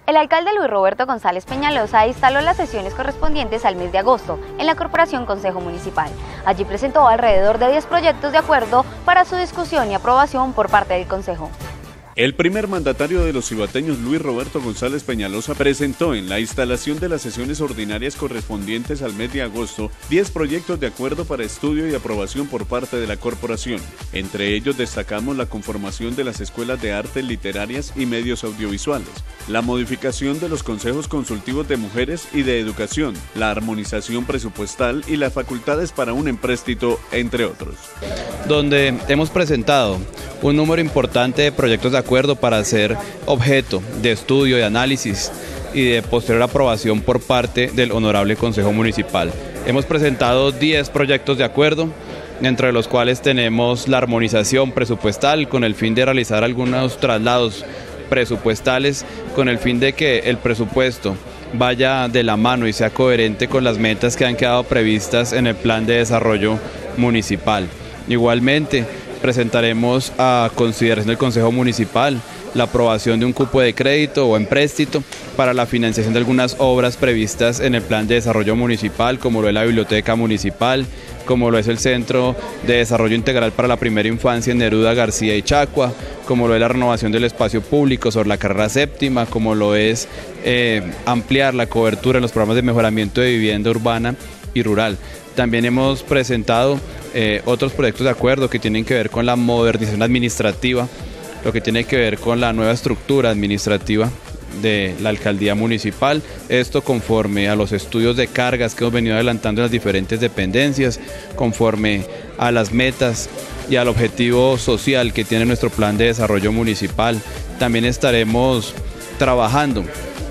El alcalde Luis Roberto González Peñalosa instaló las sesiones correspondientes al mes de agosto en la Corporación Consejo Municipal. Allí presentó alrededor de 10 proyectos de acuerdo para su discusión y aprobación por parte del Consejo. El primer mandatario de los cibateños, Luis Roberto González Peñalosa, presentó en la instalación de las sesiones ordinarias correspondientes al mes de agosto 10 proyectos de acuerdo para estudio y aprobación por parte de la corporación. Entre ellos destacamos la conformación de las escuelas de artes literarias y medios audiovisuales, la modificación de los consejos consultivos de mujeres y de educación, la armonización presupuestal y las facultades para un empréstito, entre otros. Donde hemos presentado un número importante de proyectos de acuerdo para ser objeto de estudio, de análisis y de posterior aprobación por parte del Honorable Consejo Municipal. Hemos presentado 10 proyectos de acuerdo, entre los cuales tenemos la armonización presupuestal con el fin de realizar algunos traslados presupuestales con el fin de que el presupuesto vaya de la mano y sea coherente con las metas que han quedado previstas en el Plan de Desarrollo Municipal. Igualmente, presentaremos a consideración del Consejo Municipal la aprobación de un cupo de crédito o empréstito para la financiación de algunas obras previstas en el Plan de Desarrollo Municipal, como lo es la Biblioteca Municipal, como lo es el Centro de Desarrollo Integral para la Primera Infancia en Neruda, García y Chacua, como lo es la renovación del espacio público sobre la carrera séptima, como lo es ampliar la cobertura en los programas de mejoramiento de vivienda urbana y rural. También hemos presentado otros proyectos de acuerdo que tienen que ver con la modernización administrativa, lo que tiene que ver con la nueva estructura administrativa de la alcaldía municipal, esto conforme a los estudios de cargas que hemos venido adelantando en las diferentes dependencias, conforme a las metas y al objetivo social que tiene nuestro plan de desarrollo municipal. También estaremos trabajando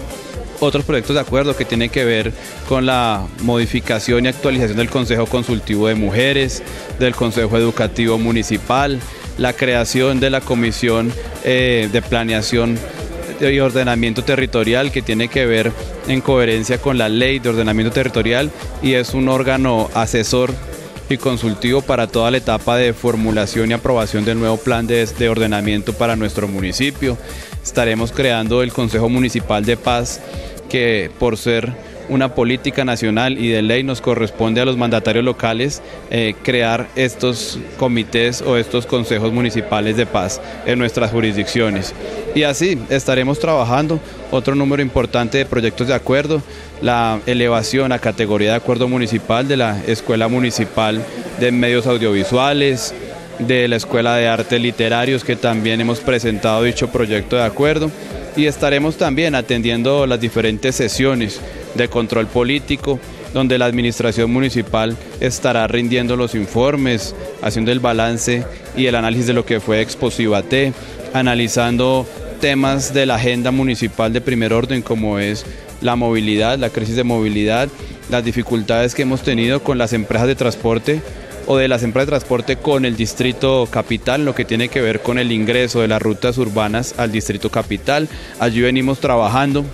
otros proyectos de acuerdo que tienen que ver con la modificación y actualización del Consejo Consultivo de Mujeres, del Consejo Educativo Municipal, la creación de la Comisión de Planeación y Ordenamiento Territorial, que tiene que ver en coherencia con la Ley de Ordenamiento Territorial y es un órgano asesor y consultivo para toda la etapa de formulación y aprobación del nuevo plan de ordenamiento para nuestro municipio. Estaremos creando el Consejo Municipal de Paz, que por ser una política nacional y de ley nos corresponde a los mandatarios locales crear estos comités o estos consejos municipales de paz en nuestras jurisdicciones. Y así estaremos trabajando otro número importante de proyectos de acuerdo, la elevación a categoría de acuerdo municipal de la Escuela Municipal de Medios Audiovisuales, de la Escuela de Artes Literarios, que también hemos presentado dicho proyecto de acuerdo, y estaremos también atendiendo las diferentes sesiones de control político, donde la administración municipal estará rindiendo los informes, haciendo el balance y el análisis de lo que fue Expo Cibaté, analizando temas de la agenda municipal de primer orden, como es la movilidad, la crisis de movilidad, las dificultades que hemos tenido con las empresas de transporte o de las empresas de transporte con el distrito capital, lo que tiene que ver con el ingreso de las rutas urbanas al distrito capital. Allí venimos trabajando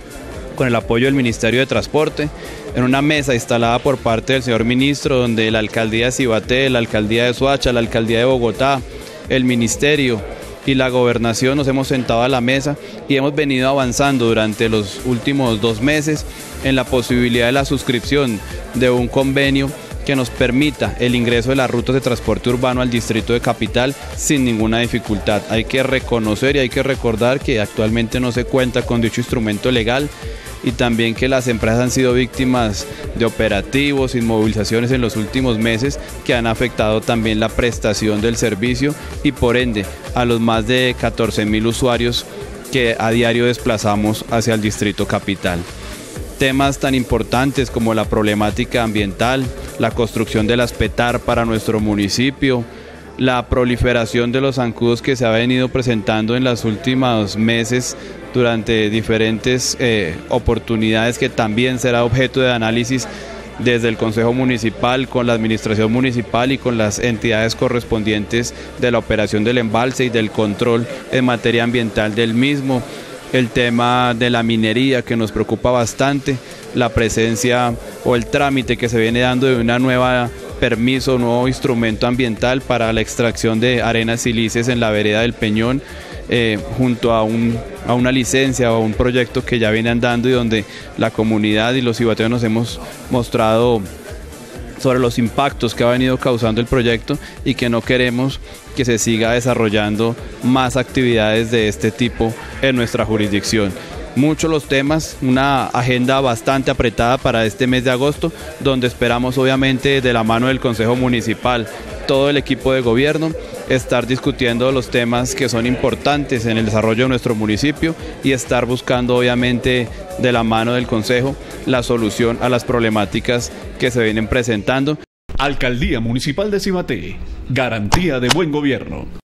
con el apoyo del Ministerio de Transporte, en una mesa instalada por parte del señor ministro, donde la alcaldía de Cibaté, la alcaldía de Soacha, la alcaldía de Bogotá, el ministerio y la gobernación nos hemos sentado a la mesa y hemos venido avanzando durante los últimos 2 meses en la posibilidad de la suscripción de un convenio que nos permita el ingreso de las rutas de transporte urbano al distrito de capital sin ninguna dificultad. Hay que reconocer y hay que recordar que actualmente no se cuenta con dicho instrumento legal y también que las empresas han sido víctimas de operativos, inmovilizaciones en los últimos meses que han afectado también la prestación del servicio y por ende a los más de 14.000 usuarios que a diario desplazamos hacia el distrito capital. Temas tan importantes como la problemática ambiental, la construcción de las PETAR para nuestro municipio, la proliferación de los zancudos que se ha venido presentando en los últimos meses durante diferentes oportunidades, que también será objeto de análisis desde el Consejo Municipal, con la Administración Municipal y con las entidades correspondientes de la operación del embalse y del control en materia ambiental del mismo. El tema de la minería, que nos preocupa bastante, la presencia o el trámite que se viene dando de una nueva permiso, nuevo instrumento ambiental para la extracción de arenas silíceas en la vereda del Peñón, junto a una licencia o a un proyecto que ya viene andando y donde la comunidad y los cibateños nos hemos mostrado sobre los impactos que ha venido causando el proyecto y que no queremos que se siga desarrollando más actividades de este tipo en nuestra jurisdicción. Muchos los temas, una agenda bastante apretada para este mes de agosto, donde esperamos obviamente de la mano del Consejo Municipal, todo el equipo de gobierno, estar discutiendo los temas que son importantes en el desarrollo de nuestro municipio y estar buscando obviamente de la mano del Consejo la solución a las problemáticas que se vienen presentando. Alcaldía Municipal de Cibate, garantía de buen gobierno.